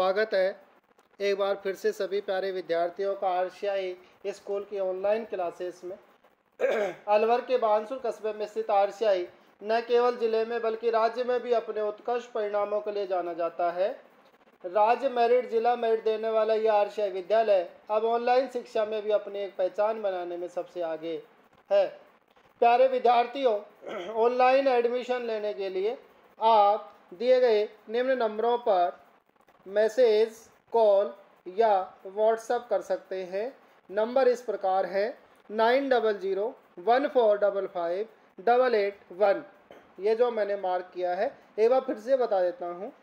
स्वागत है एक बार फिर से सभी प्यारे विद्यार्थियों का आरसीआई स्कूल की ऑनलाइन क्लासेस में। अलवर के बानसूर कस्बे में स्थित आरसीआई न केवल जिले में बल्कि राज्य में भी अपने उत्कृष्ट परिणामों के लिए जाना जाता है। राज्य मेरिट, जिला मेरिट देने वाला यह आरसीआई विद्यालय अब ऑनलाइन शिक्षा में भी अपनी एक पहचान बनाने में सबसे आगे है। प्यारे विद्यार्थियों, ऑनलाइन एडमिशन लेने के लिए आप दिए गए निम्न नंबरों पर मैसेज, कॉल या व्हाट्सएप कर सकते हैं। नंबर इस प्रकार है 9014555881। ये जो मैंने मार्क किया है एक बार फिर से बता देता हूँ,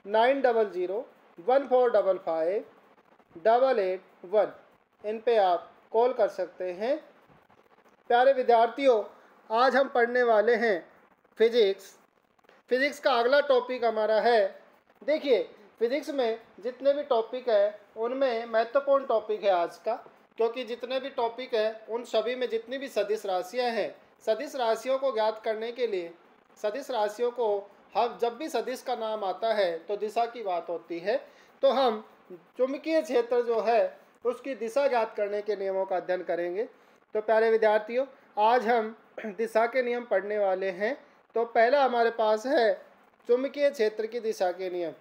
9014555881। इन पे आप कॉल कर सकते हैं। प्यारे विद्यार्थियों, आज हम पढ़ने वाले हैं फिजिक्स का अगला टॉपिक हमारा है। देखिए, फिजिक्स में जितने भी टॉपिक है उनमें महत्वपूर्ण टॉपिक है आज का, क्योंकि जितने भी टॉपिक है उन सभी में जितनी भी सदिश राशियां हैं, सदिश राशियों को ज्ञात करने के लिए, सदिश राशियों को हम जब भी सदिश का नाम आता है तो दिशा की बात होती है, तो हम चुंबकीय क्षेत्र जो है उसकी दिशा ज्ञात करने के नियमों का अध्ययन करेंगे। तो प्यारे विद्यार्थियों, आज हम दिशा के नियम पढ़ने वाले हैं। तो पहला हमारे पास है चुंबकीय क्षेत्र की दिशा के नियम।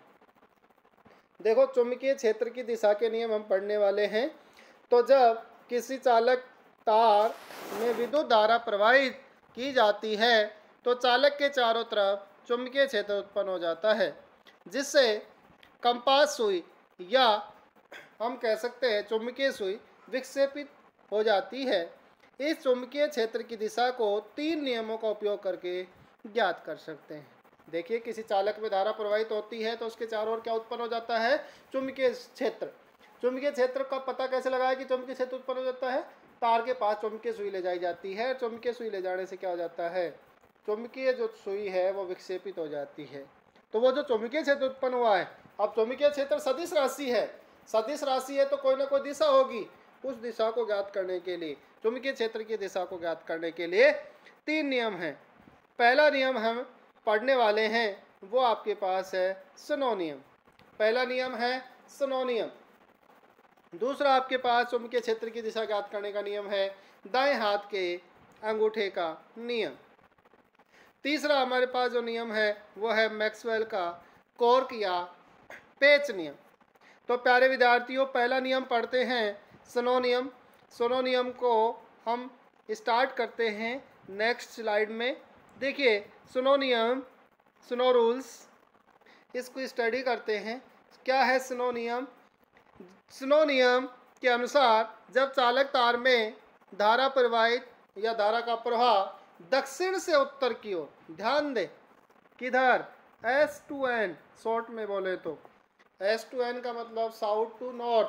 देखो, चुंबकीय क्षेत्र की दिशा के नियम हम पढ़ने वाले हैं। तो जब किसी चालक तार में विद्युत धारा प्रवाहित की जाती है तो चालक के चारों तरफ चुंबकीय क्षेत्र उत्पन्न हो जाता है, जिससे कंपास सुई या हम कह सकते हैं चुंबकीय सुई विक्षेपित हो जाती है। इस चुंबकीय क्षेत्र की दिशा को 3 नियमों का उपयोग करके ज्ञात कर सकते हैं। देखिए, किसी चालक में धारा प्रवाहित होती है तो उसके चारों ओर क्या उत्पन्न हो जाता है? चुंबकीय क्षेत्र। चुंबकीय क्षेत्र का पता कैसे लगाया कि चुंबकीय क्षेत्र उत्पन्न हो जाता है? तार के पास चुंबकीय सुई ले जाई जाती है। चुंबकीय सुई ले जाने से क्या हो जाता है? चुंबकीय जो सुई है वो विक्षेपित हो जाती है। तो वो जो चुंबकीय क्षेत्र उत्पन्न हुआ है, अब चुंबकीय क्षेत्र सदिश राशि है, सदिश राशि है तो कोई ना कोई दिशा होगी। उस दिशा को ज्ञात करने के लिए, चुंबकीय क्षेत्र की दिशा को ज्ञात करने के लिए 3 नियम हैं। पहला नियम हम पढ़ने वाले हैं, वो आपके पास है स्नो नियम। पहला नियम है स्नो नियम। दूसरा आपके पास चुंबकीय क्षेत्र की दिशा ज्ञात करने का नियम है दाएं हाथ के अंगूठे का नियम। तीसरा हमारे पास जो नियम है वो है मैक्सवेल का कॉर्क या पेच नियम। तो प्यारे विद्यार्थियों, पहला नियम पढ़ते हैं स्नो नियम। स्नो नियम को हम स्टार्ट करते हैं नेक्स्ट स्लाइड में। देखिए, स्नो नियम, स्नो रूल्स, इसको स्टडी करते हैं। क्या है स्नो नियम? स्नो नियम के अनुसार जब चालक तार में धारा प्रवाहित या धारा का प्रवाह दक्षिण से उत्तर की ओर, ध्यान दें किधर, S to N शॉर्ट में बोले तो S to N का मतलब साउथ टू नॉर्थ।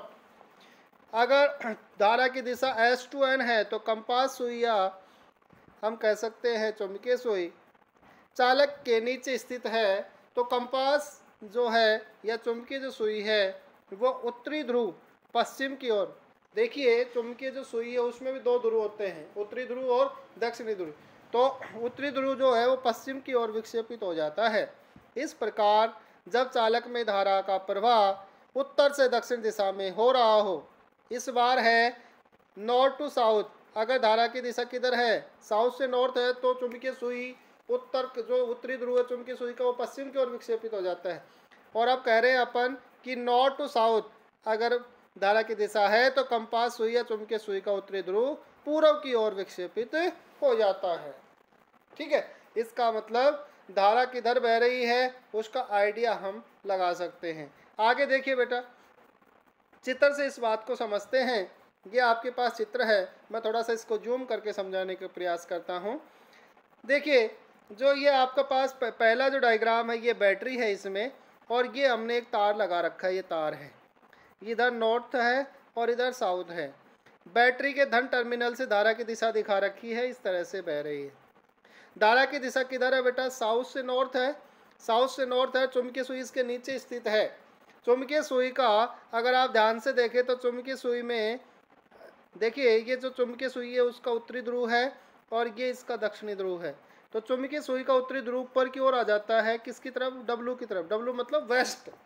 अगर धारा की दिशा S to N है तो कंपास सुई या हम कह सकते हैं चुंबकीय सुई चालक के नीचे स्थित है, तो कंपास जो है या चुंबकीय जो सुई है वो उत्तरी ध्रुव पश्चिम की ओर। देखिए, चुंबकीय जो सुई है उसमें भी 2 ध्रुव होते हैं, उत्तरी ध्रुव और दक्षिणी ध्रुव। तो उत्तरी ध्रुव जो है वो पश्चिम की ओर विक्षेपित हो जाता है। इस प्रकार जब चालक में धारा का प्रवाह उत्तर से दक्षिण दिशा में हो रहा हो, इस बार है नॉर्थ टू साउथ। अगर धारा की दिशा किधर है? साउथ से नॉर्थ है, तो चुंबकीय सुई उत्तर जो उत्तरी ध्रुव है चुंबकीय सुई का वो पश्चिम की ओर विक्षेपित हो जाता है। और अब कह रहे हैं अपन कि नॉर्थ टू साउथ अगर धारा की दिशा है तो कंपास सुई या चुंबकीय सुई का उत्तरी ध्रुव पूर्व की ओर विक्षेपित हो जाता है। ठीक है, इसका मतलब धारा किधर बह रही है उसका आइडिया हम लगा सकते हैं। आगे देखिए बेटा, चित्र से इस बात को समझते हैं। ये आपके पास चित्र है, मैं थोड़ा सा इसको जूम करके समझाने का प्रयास करता हूँ। देखिए, जो ये आपका पास पहला जो डायग्राम है ये बैटरी है इसमें, और ये हमने एक तार लगा रखा है, ये तार है, इधर नॉर्थ है और इधर साउथ है। बैटरी के धन टर्मिनल से धारा की दिशा दिखा रखी है, इस तरह से बह रही है। धारा की दिशा किधर है बेटा? साउथ से नॉर्थ है, साउथ से नॉर्थ है। चुंबकीय सुई इसके नीचे स्थित है। चुंबकीय सुई का अगर आप ध्यान से देखें तो चुंबकीय सुई में देखिए, ये जो चुंबकीय सुई है उसका उत्तरी ध्रुव है और ये इसका दक्षिणी ध्रुव है। तो चुंबकीय सुई का उत्तरी ध्रुव ऊपर की ओर आ जाता है, किसकी तरफ? W की तरफ। W मतलब वेस्ट।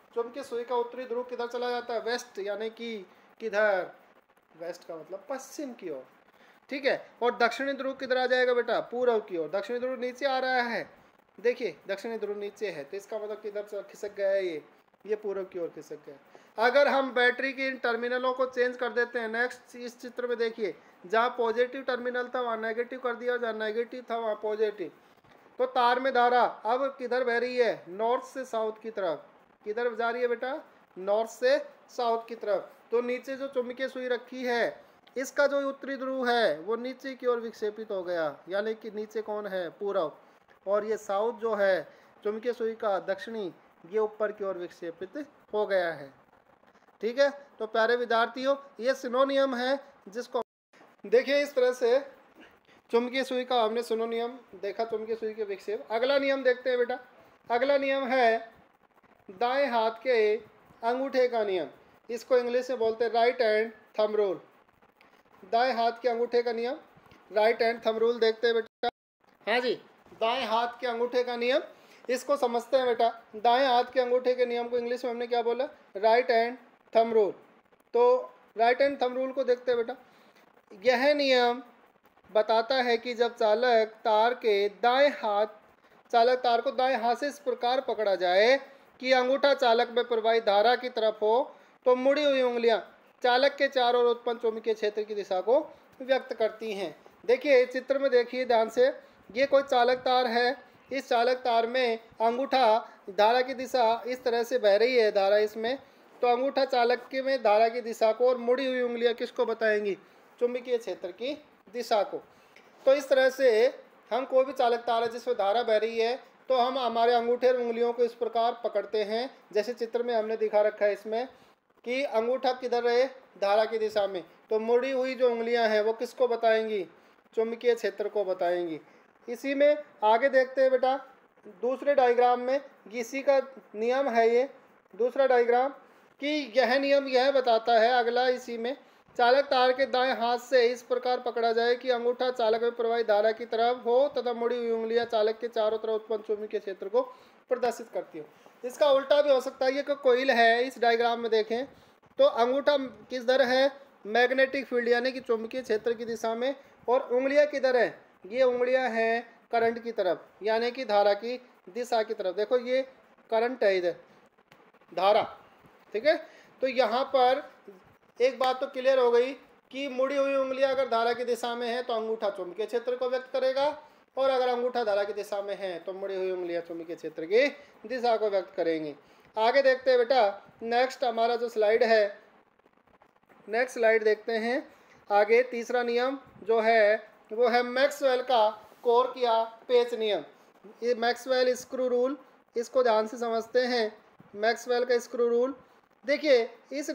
चुंबकीय सुई का उत्तरी ध्रुव किधर चला जाता है? वेस्ट, यानी कि किधर? वेस्ट का मतलब पश्चिम की ओर, ठीक है। और दक्षिणी ध्रुव किधर आ जाएगा बेटा? पूर्व की ओर। दक्षिणी ध्रुव नीचे आ रहा है, देखिए दक्षिणी ध्रुव नीचे है, तो इसका मतलब किधर खिसक गया है? ये पूर्व की ओर खिसक गया। अगर हम बैटरी की इन टर्मिनलों को चेंज कर देते हैं, नेक्स्ट इस चित्र में देखिए, जहाँ पॉजिटिव टर्मिनल था वहाँ नेगेटिव कर दिया, जहाँ नेगेटिव था वहाँ पॉजिटिव, तो तार में धारा अब किधर बह रही है? नॉर्थ से साउथ की तरफ। किधर जा रही है बेटा? नॉर्थ से साउथ की तरफ। तो नीचे जो चुंबकीय सुई रखी है, इसका जो उत्तरी ध्रुव है वो नीचे की ओर विक्षेपित हो गया, यानी कि नीचे कौन है? पूर्व। और ये साउथ जो है चुंबकीय सुई का दक्षिणी, ये ऊपर की ओर विक्षेपित हो गया है, ठीक है। तो प्यारे विद्यार्थियों, ये सिनोनियम है जिसको देखिए इस तरह से चुंबकीय सुई का हमने सिनोनियम देखा, चुंबकीय सुई के विक्षेप। अगला नियम देखते हैं बेटा। अगला नियम है दाएं हाथ के अंगूठे का नियम। इसको इंग्लिश में बोलते हैं राइट हैंड थंब रूल। दाएं हाथ के अंगूठे का नियम, राइट हैंड थंब रूल देखते हैं बेटा। हाँ जी, दाएं हाथ के अंगूठे का नियम, इसको समझते हैं बेटा। दाएं हाथ के अंगूठे के नियम को इंग्लिश में हमने क्या बोला? Right hand thumb rule. तो राइट हैंड थंब रूल को देखते हैं बेटा। यह नियम बताता है कि जब चालक तार को दाएं हाथ से इस प्रकार पकड़ा जाए कि अंगूठा चालक में प्रवाहित धारा की तरफ हो, तो मुड़ी हुई उंगलियां चालक के चारों ओर उत्पन्न चुंबकीय क्षेत्र की दिशा को व्यक्त करती हैं। देखिए चित्र में देखिए ध्यान से, ये कोई चालक तार है। इस चालक तार में अंगूठा, धारा की दिशा इस तरह से बह रही है धारा इसमें, तो अंगूठा चालक के में धारा की दिशा को, और मुड़ी हुई उंगलियां किसको बताएंगी? चुंबकीय क्षेत्र की दिशा को। तो इस तरह से हम कोई भी चालक तार है जिसमें धारा बह रही है, तो हम हमारे अंगूठे और उंगलियों को इस प्रकार पकड़ते हैं, जैसे चित्र में हमने दिखा रखा है इसमें कि अंगूठा किधर रहे? धारा की दिशा में। तो मुड़ी हुई जो उंगलियां हैं वो किसको बताएंगी? चुंबकीय क्षेत्र को बताएंगी। इसी में आगे देखते हैं बेटा, दूसरे डायग्राम में इसी का नियम है ये दूसरा डायग्राम, कि यह नियम यह बताता है अगला, इसी में चालक तार के दाएं हाथ से इस प्रकार पकड़ा जाए कि अंगूठा चालक में प्रवाहित धारा की तरफ हो तथा मुड़ी हुई उंगलियां चालक के चारों तरफ उत्पन्न चुंबकीय क्षेत्र को प्रदर्शित करती हो। इसका उल्टा भी हो सकता है। ये कोई कोइल है, इस डायग्राम में देखें तो अंगूठा किधर है? मैग्नेटिक फील्ड यानी कि चुंबकीय क्षेत्र की दिशा में, और उंगलियां किधर है? ये उंगलियां हैं करंट की तरफ, यानी कि धारा की दिशा की तरफ। देखो ये करंट है, इधर धारा, ठीक है। तो यहाँ पर एक बात तो क्लियर हो गई कि मुड़ी हुई उंगलियां अगर धारा की दिशा में है तो अंगूठा चुंबकीय क्षेत्र को व्यक्त करेगा, और अगर अंगूठा धारा की दिशा में है तो मुड़ी हुई उंगलियां चुंबकीय क्षेत्र की दिशा को व्यक्त करेंगी। आगे देखते हैं बेटा, नेक्स्ट हमारा जो स्लाइड है, नेक्स्ट स्लाइड देखते हैं। आगे तीसरा नियम जो है वो है मैक्सवेल का कोर या पेच नियम। ये मैक्सवेल स्क्रू रूल, इसको ध्यान से समझते हैं। मैक्सवेल का स्क्रू रूल देखिए, इस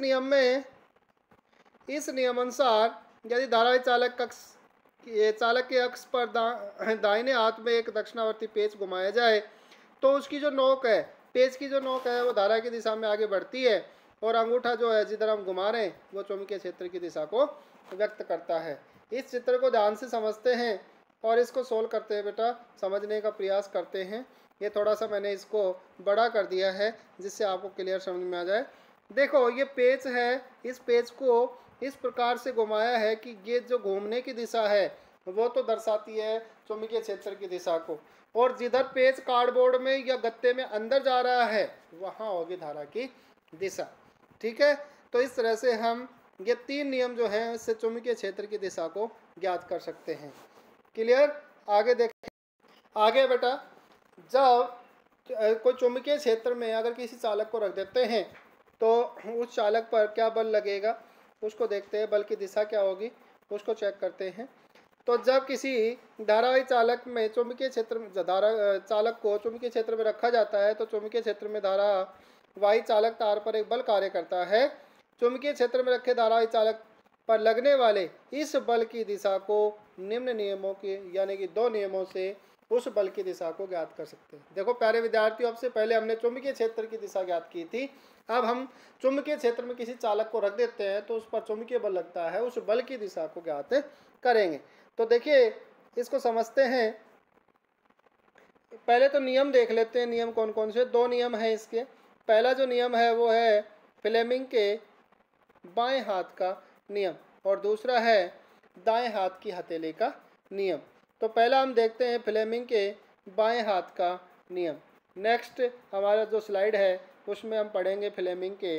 नियम अनुसार यदि धारावाही चालक के अक्ष पर दाहिने हाथ में एक दक्षिणावर्ती पेच घुमाया जाए, तो उसकी जो नोक है, पेच की जो नोक है वो धारा की दिशा में आगे बढ़ती है, और अंगूठा जो है जिधर हम घुमा रहे हैं वो चुंबकीय क्षेत्र की दिशा को व्यक्त करता है। इस चित्र को ध्यान से समझते हैं और इसको सोल्व करते हैं बेटा, समझने का प्रयास करते हैं। ये थोड़ा सा मैंने इसको बड़ा कर दिया है जिससे आपको क्लियर समझ में आ जाए। देखो ये पेच है, इस पेच को इस प्रकार से घुमाया है कि ये जो घूमने की दिशा है वो तो दर्शाती है चुंबकीय क्षेत्र की दिशा को, और जिधर पेच कार्डबोर्ड में या गत्ते में अंदर जा रहा है वहाँ होगी धारा की दिशा, ठीक है। तो इस तरह से हम ये तीन नियम जो हैं इससे चुंबकीय क्षेत्र की दिशा को ज्ञात कर सकते हैं। क्लियर? आगे देखें। आगे बेटा, जब कोई चुंबकीय क्षेत्र में अगर किसी चालक को रख देते हैं तो उस चालक पर क्या बल लगेगा उसको देखते हैं, बल की दिशा क्या होगी उसको चेक करते हैं। तो जब किसी धारावाही चालक में चुंबकीय क्षेत्र में चालक को चुंबकीय क्षेत्र में रखा जाता है तो चुंबकीय क्षेत्र में धारावाही चालक तार पर एक बल कार्य करता है। चुंबकीय क्षेत्र में रखे धारावाही चालक पर लगने वाले इस बल की दिशा को निम्न नियमों के यानी कि दो नियमों से उस बल की दिशा को ज्ञात कर सकते हैं। देखो प्यारे विद्यार्थियों, अब से पहले हमने चुंबकीय क्षेत्र की दिशा ज्ञात की थी, अब हम चुंबकीय क्षेत्र में किसी चालक को रख देते हैं तो उस पर चुंबकीय बल लगता है, उस बल की दिशा को ज्ञात करेंगे। तो देखिए इसको समझते हैं। पहले तो नियम देख लेते हैं, नियम कौन कौन से। दो नियम हैं इसके। पहला जो नियम है वो है फ्लेमिंग के बाएं हाथ का नियम और दूसरा है दाएं हाथ की हथेली का नियम। तो पहला हम देखते हैं फ्लेमिंग के बाएं हाथ का नियम। नेक्स्ट हमारा जो स्लाइड है उसमें हम पढ़ेंगे फ्लेमिंग के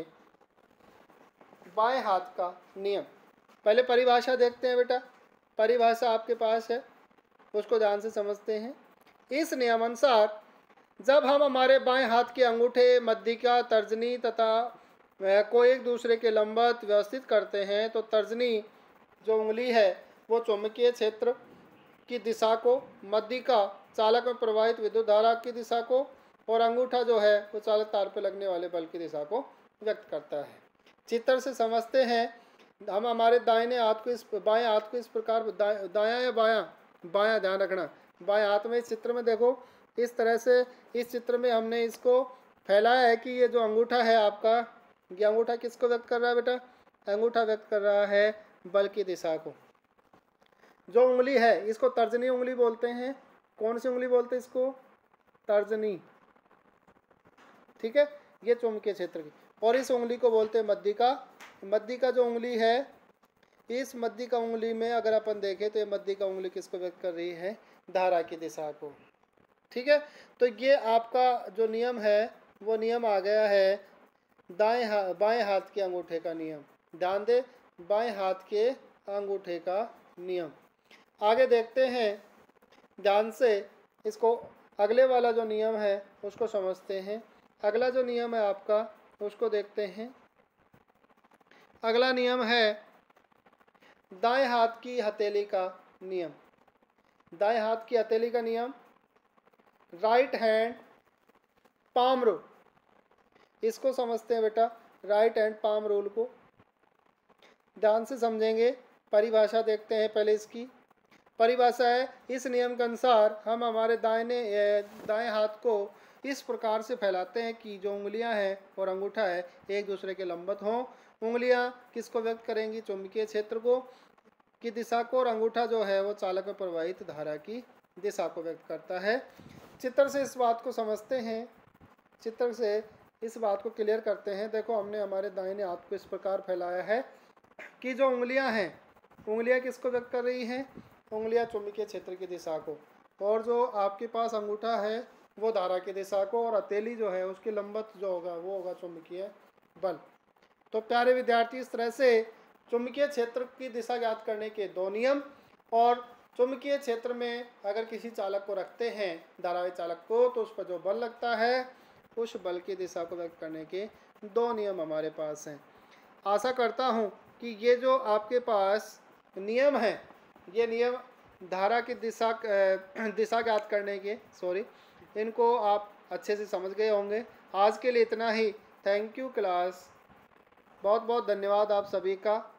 बाएं हाथ का नियम। पहले परिभाषा देखते हैं बेटा, परिभाषा आपके पास है, उसको ध्यान से समझते हैं। इस नियमानुसार जब हम हमारे बाएं हाथ के अंगूठे, मध्यिका, तर्जनी तथा को एक दूसरे के लंबवत व्यवस्थित करते हैं तो तर्जनी जो उंगली है वो चुंबकीय क्षेत्र की दिशा को, मध्यिका चालक में प्रवाहित विद्युत धारा की दिशा को और अंगूठा जो है वो चालक तार पर लगने वाले बल की दिशा को व्यक्त करता है। चित्र से समझते हैं। हम हमारे दाहिने हाथ को बाएं हाथ को इस प्रकार दायां या बायां, बायां ध्यान रखना, बाएं हाथ में इस चित्र में देखो इस तरह से इस चित्र में हमने इसको फैलाया है कि ये जो अंगूठा है आपका, ये अंगूठा किसको व्यक्त कर रहा है बेटा? अंगूठा व्यक्त कर रहा है बल की दिशा को। जो उंगली है इसको तर्जनी उंगली बोलते हैं। कौन सी उंगली बोलते हैं इसको? तर्जनी, ठीक है, ये चुंबकीय क्षेत्र की। और इस उंगली को बोलते हैं मध्यिका। मध्यिका जो उंगली है, इस मध्यिका उंगली में अगर अपन देखें तो ये मध्यिका उंगली किसको व्यक्त कर रही है? धारा की दिशा को, ठीक है। तो ये आपका जो नियम है वो नियम आ गया है बाएं हाथ के अंगूठे का नियम। ध्यान दे, बाएं हाथ के अंगूठे का नियम। आगे देखते हैं ध्यान से, इसको अगले वाला जो नियम है उसको समझते हैं। अगला जो नियम है आपका उसको देखते हैं। अगला नियम है दाएं हाथ की हथेली का नियम। दाएं हाथ की हथेली का नियम, राइट हैंड पाम रूल, इसको समझते हैं बेटा, राइट हैंड पाम रूल को ध्यान से समझेंगे। परिभाषा देखते हैं पहले। इसकी परिभाषा है, इस नियम के अनुसार हम हमारे दाएं हाथ को इस प्रकार से फैलाते हैं कि जो उंगलियां हैं और अंगूठा है एक दूसरे के लंबवत हों। उंगलियां किसको व्यक्त करेंगी? चुंबकीय क्षेत्र को की दिशा को, और अंगूठा जो है वो चालक में प्रवाहित धारा की दिशा को व्यक्त करता है। चित्र से इस बात को समझते हैं, चित्र से इस बात को क्लियर करते हैं। देखो हमने हमारे दाहिने हाथ को इस प्रकार फैलाया है कि जो उंगलियां हैं, उंगलियां किसको व्यक्त कर रही हैं? उंगलियां चुंबकीय क्षेत्र की दिशा को, और जो आपके पास अंगूठा है वो धारा की दिशा को, और हथेली जो है उसके लंबवत जो होगा वो होगा चुंबकीय बल। तो प्यारे विद्यार्थी, इस तरह से चुंबकीय क्षेत्र की दिशा ज्ञात करने के दो नियम, और चुंबकीय क्षेत्र में अगर किसी चालक को रखते हैं, धारावी चालक को, तो उस पर जो बल लगता है उस बल की दिशा को व्यक्त करने के दो नियम हमारे पास हैं। आशा करता हूँ कि ये जो आपके पास नियम है, ये नियम धारा की दिशा ज्ञात करने के इनको आप अच्छे से समझ गए होंगे। आज के लिए इतना ही। थैंक यू क्लास, बहुत बहुत धन्यवाद आप सभी का।